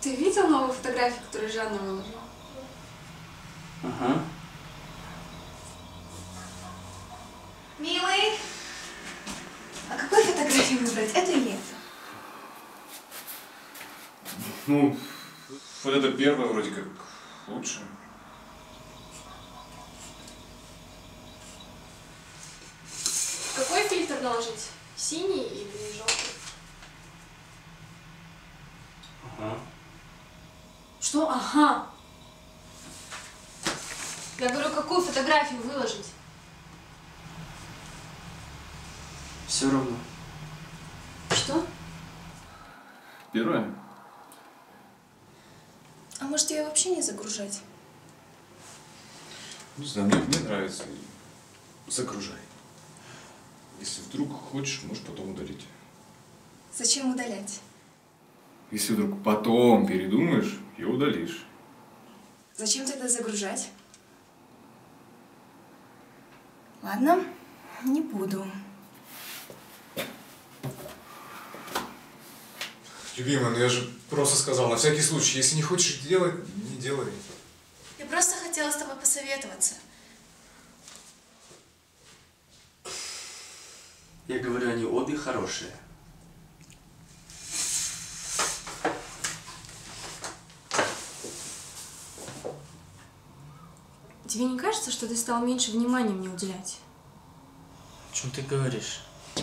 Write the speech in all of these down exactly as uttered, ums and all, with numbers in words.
Ты видел новую фотографию, которую Жанна выложила? Ага. Милый, а какую фотографию выбрать? Эту или эту? Ну, вот это первая вроде как лучше. Какой фильтр наложить? Синий или желтый? Ага. Что? Ага. Я говорю, какую фотографию выложить? Все равно. Что? Первая? А может ее вообще не загружать? Не знаю, мне, мне нравится. Загружай. Если вдруг хочешь, можешь потом удалить. Зачем удалять? Если вдруг потом передумаешь, ее удалишь. Зачем тогда загружать? Ладно, не буду. Любимая, ну я же просто сказал, на всякий случай, если не хочешь делать, не делай. Я просто хотела с тобой посоветоваться. Я говорю, они обе хорошие. Тебе не кажется, что ты стал меньше внимания мне уделять? О чем ты говоришь?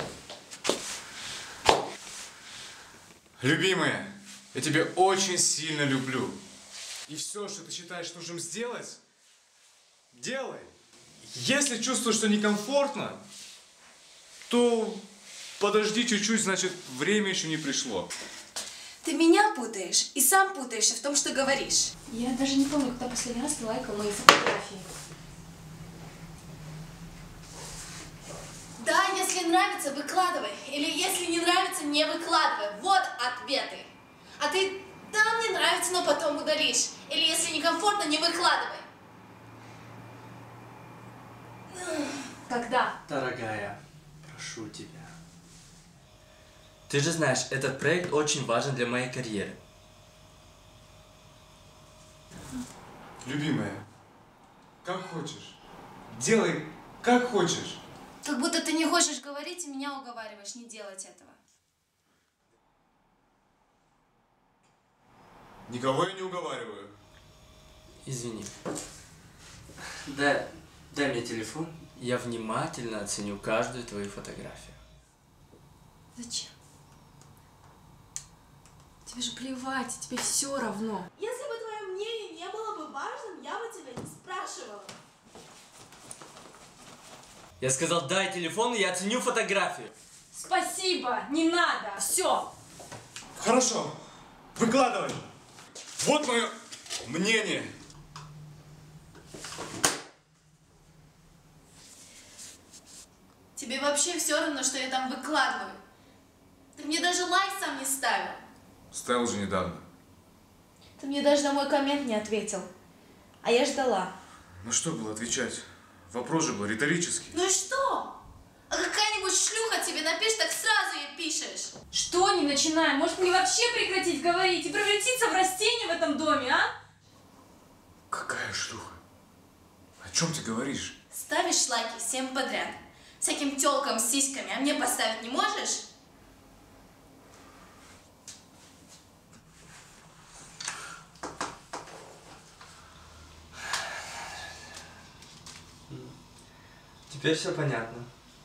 Любимая, я тебя очень сильно люблю. И все, что ты считаешь нужным сделать, делай. Если чувствуешь, что некомфортно, то подожди чуть-чуть, значит, время еще не пришло. Ты меня путаешь и сам путаешься в том, что говоришь. Я даже не помню, когда последний раз ты лайкал мои фотографии. Да, если нравится, выкладывай. Или если не нравится, не выкладывай. Вот ответы. А ты, да, мне нравится, но потом удалишь. Или если некомфортно, не выкладывай. Когда? Дорогая, прошу тебя. Ты же знаешь, этот проект очень важен для моей карьеры. Любимая, как хочешь. Делай, как хочешь. Как будто ты не хочешь говорить и меня уговариваешь не делать этого. Никого я не уговариваю. Извини. Дай, дай мне телефон, я внимательно оценю каждую твою фотографию. Зачем? Тебе же плевать, тебе все равно. Если бы твое мнение не было бы важным, я бы тебя не спрашивала. Я сказал, дай телефон, и я оценю фотографию. Спасибо, не надо, все. Хорошо, выкладывай. Вот мое мнение. Тебе вообще все равно, что я там выкладываю. Ты мне даже лайк сам не ставил. Ставил же недавно. Ты мне даже на мой коммент не ответил. А я ждала. Ну что было отвечать? Вопрос же был риторический. Ну и что? А какая-нибудь шлюха тебе напишет, так сразу ей пишешь. Что не начинаем? Может мне вообще прекратить говорить и превратиться в растение в этом доме, а? Какая шлюха? О чем ты говоришь? Ставишь лайки всем подряд. Всяким тёлкам с сиськами, а мне поставить не можешь? Теперь все понятно.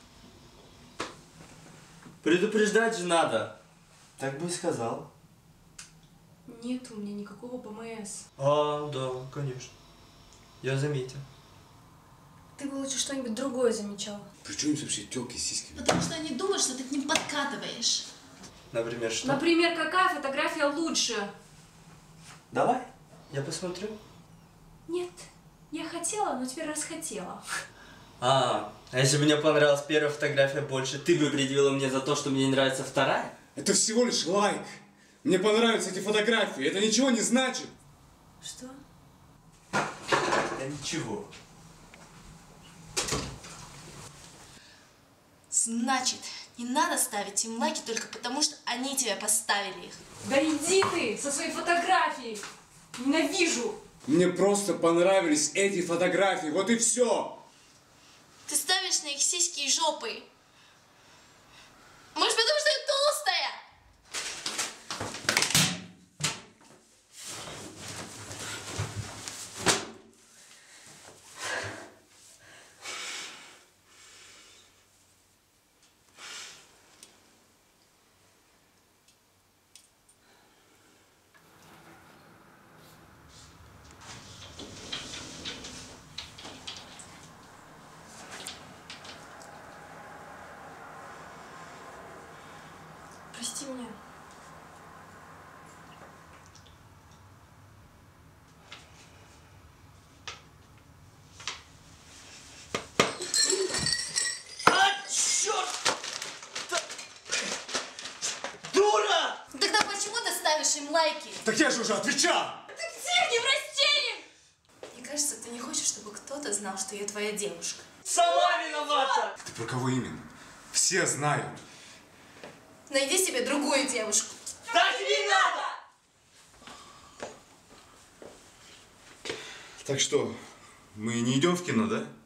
Предупреждать же надо. Так бы и сказал. Нет у меня никакого ПМС. А, да, конечно. Я заметил. Ты бы лучше что-нибудь другое замечал. При чем вообще тёлки с сиськами? Потому что они думают, что ты к ним подкатываешь. Например, что? Например, какая фотография лучше? Давай, я посмотрю. Нет, я хотела, но теперь расхотела. А, а если бы мне понравилась первая фотография больше, ты бы предъявила мне за то, что мне не нравится вторая? Это всего лишь лайк. Мне понравятся эти фотографии. Это ничего не значит. Что? Да ничего. Значит, Не надо ставить им лайки только потому, что они тебя поставили их. Да иди ты со своей фотографией. Ненавижу. Мне просто понравились эти фотографии, вот и все. Ты ставишь на их сиськи и жопы. Может, потому что я толстая? Прости меня. А, черт! Дура! Тогда почему ты ставишь им лайки? Так я же уже отвечал. Ты псих неврастенник! Мне кажется, ты не хочешь, чтобы кто-то знал, что я твоя девушка. Сама виновата! Ты про кого именно? Все знают. Найди себе другую девушку. Так не надо! Так что, мы не идем в кино, да?